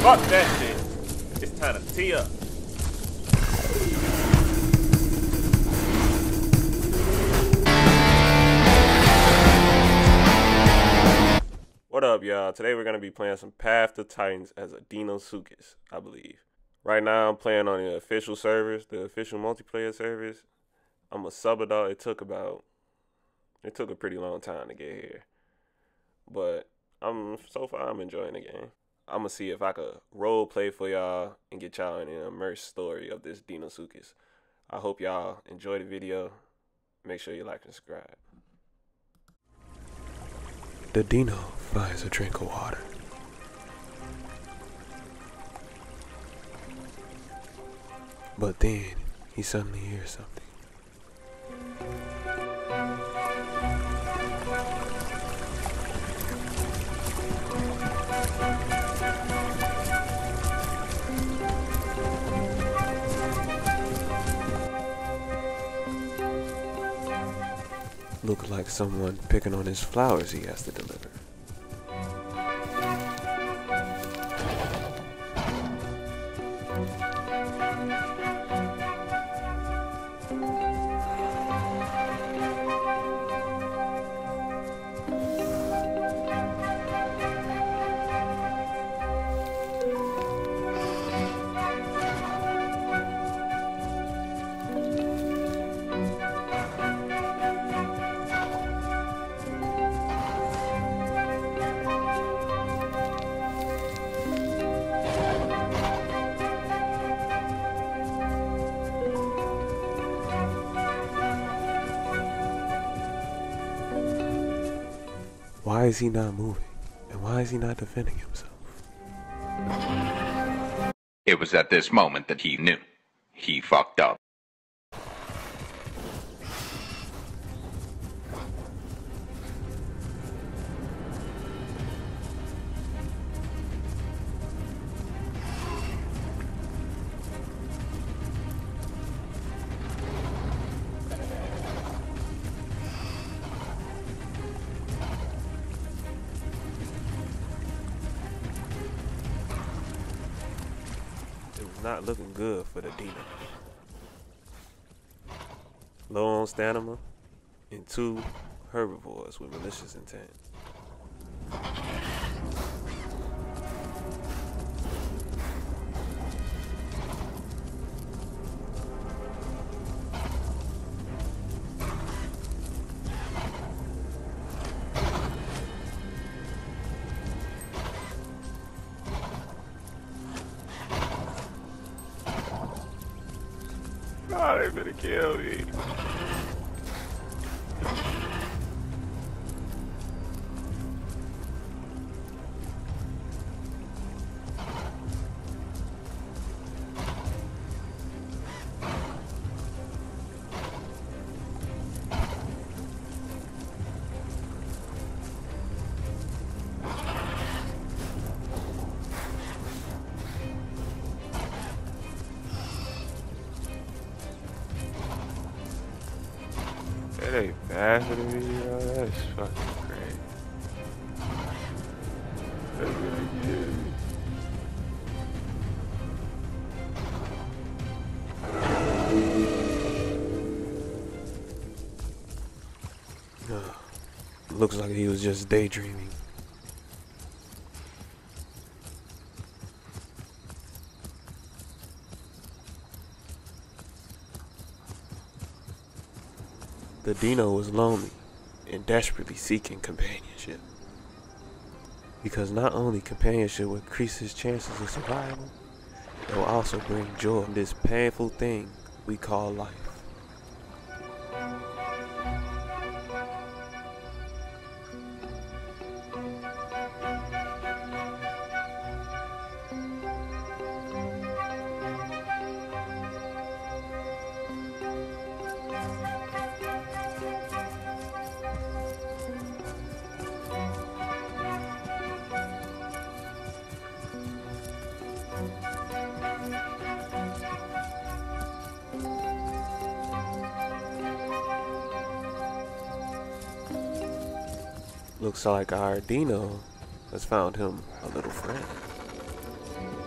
Fuck that shit. It's time to tee up. What up, y'all? Today we're going to be playing some Path to Titans as a Deinosuchus, I believe. Right now I'm playing on the official servers, the official multiplayer servers. I'm a sub-adult. It took a pretty long time to get here. But so far I'm enjoying the game. I'm going to see if I could role play for y'all and get y'all in an immersed story of this Deinosuchus. I hope y'all enjoy the video. Make sure you like and subscribe. The Dino finds a drink of water. But then he suddenly hears something. Looked like someone picking on his flowers he has to deliver. Why is he not moving? And why is he not defending himself? It was at this moment that he knew. He fucked up. Not looking good for the Dino. Low on stamina and 2 herbivores with malicious intent. Oh, they finna kill me. They faster than me, bro. That is fucking great. That's really good. Looks like he was just daydreaming. The Dino was lonely and desperately seeking companionship. Because not only companionship will increase his chances of survival, it will also bring joy in this painful thing we call life. Looks like our Dino has found him a little friend.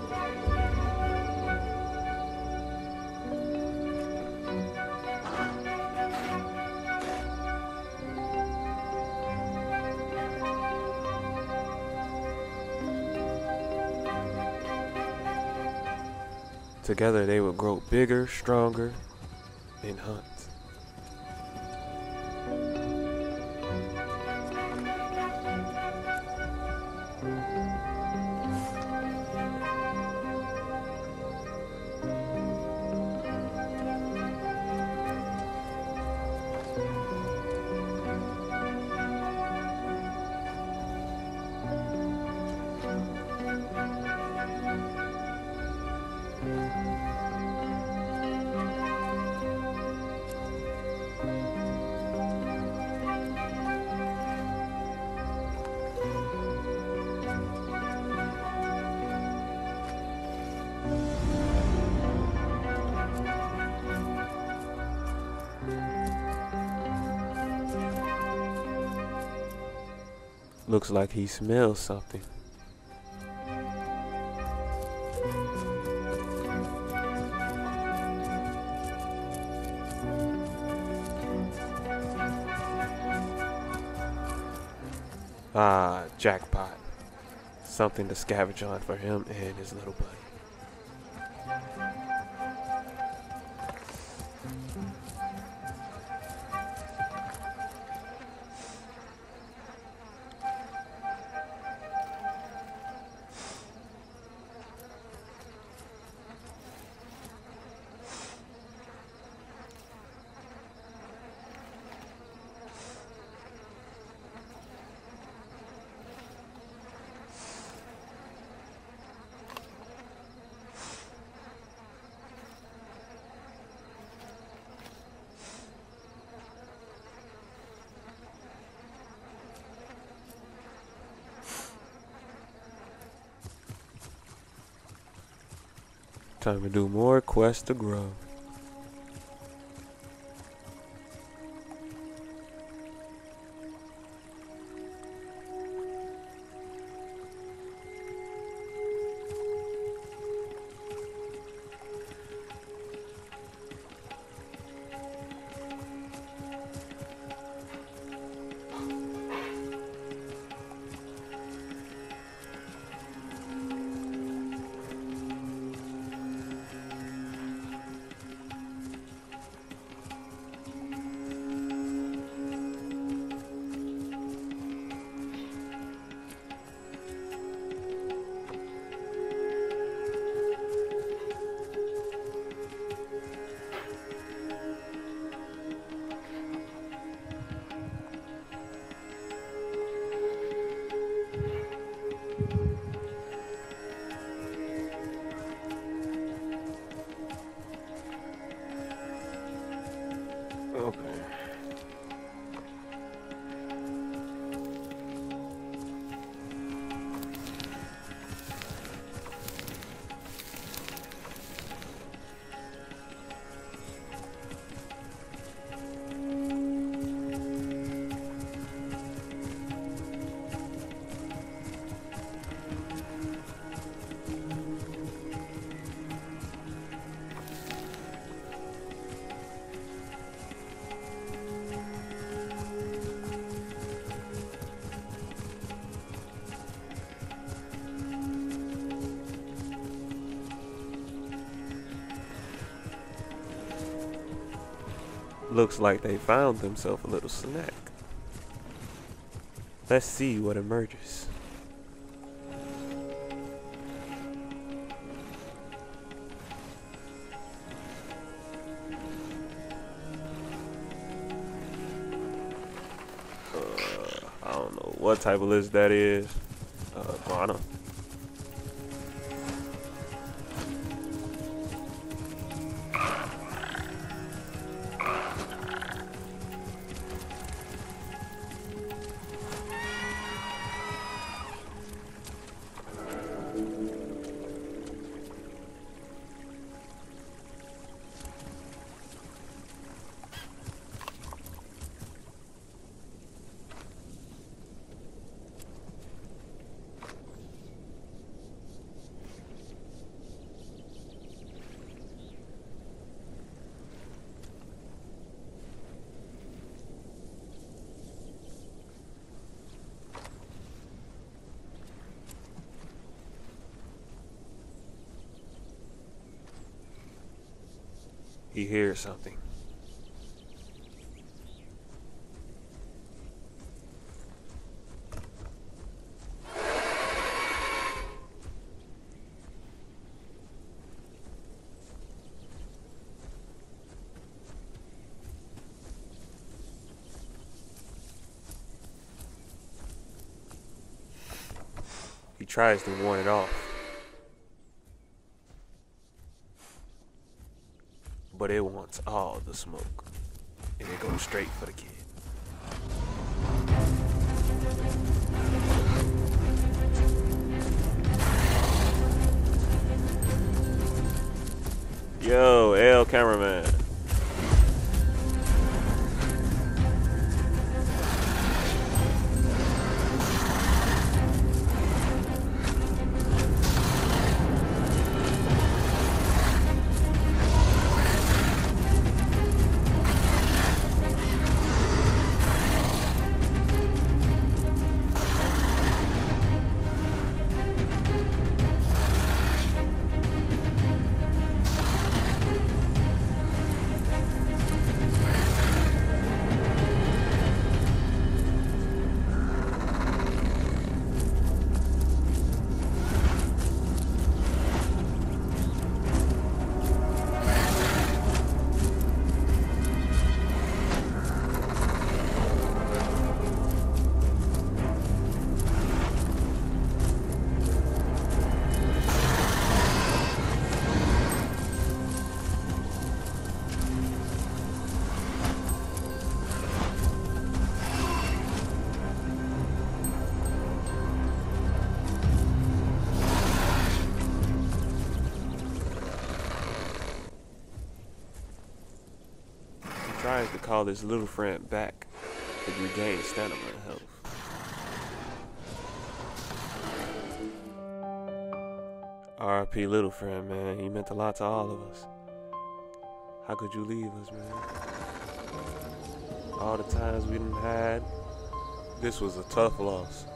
Together they would grow bigger, stronger, and hunt. Looks like he smells something. Ah, jackpot. Something to scavenge on for him and his little buddy. Time to do more quests to grow. Okay. Looks like they found themselves a little snack. Let's see what emerges. I don't know what type of list that is. Guano. He hears something. He tries to warn it off, but it wants all the smoke, and it goes straight for the kid. Yo, L cameraman. Tries to call his little friend back to regain stamina and health. R.I.P. little friend, man. He meant a lot to all of us. How could you leave us, man? All the times we done had. This was a tough loss.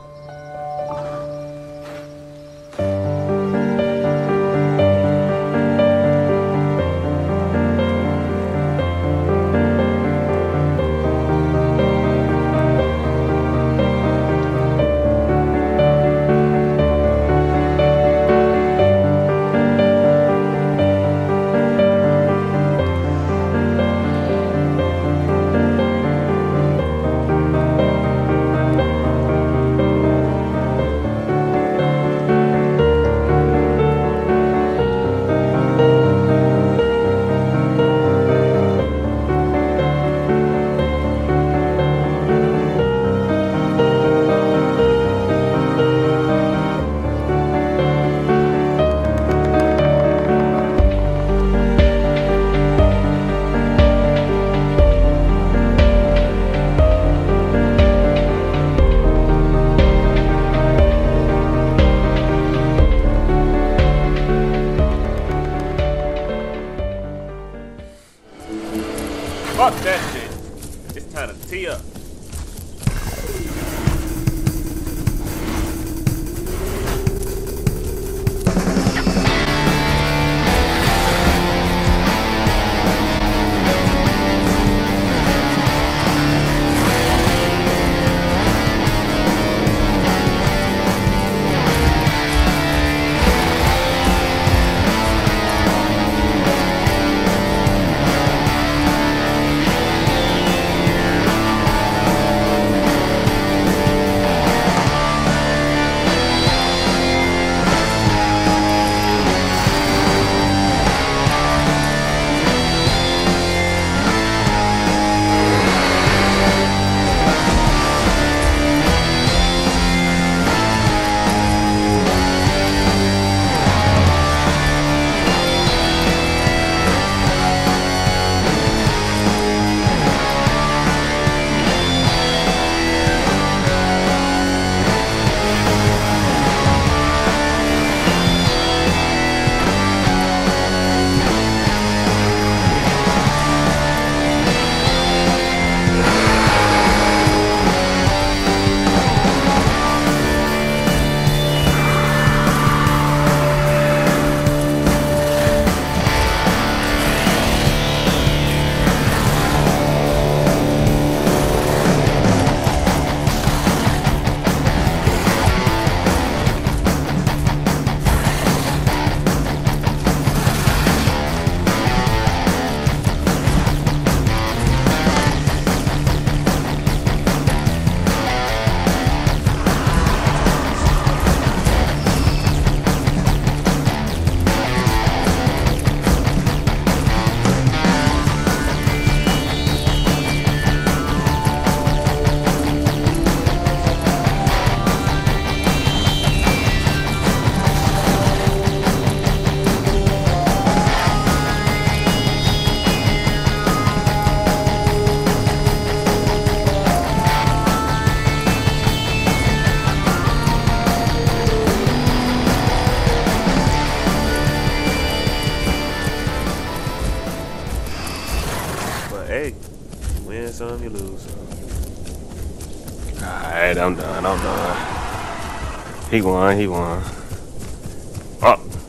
Fuck that shit. It's time to tee up. some, you lose some. Alright, I'm done. He won. Oh.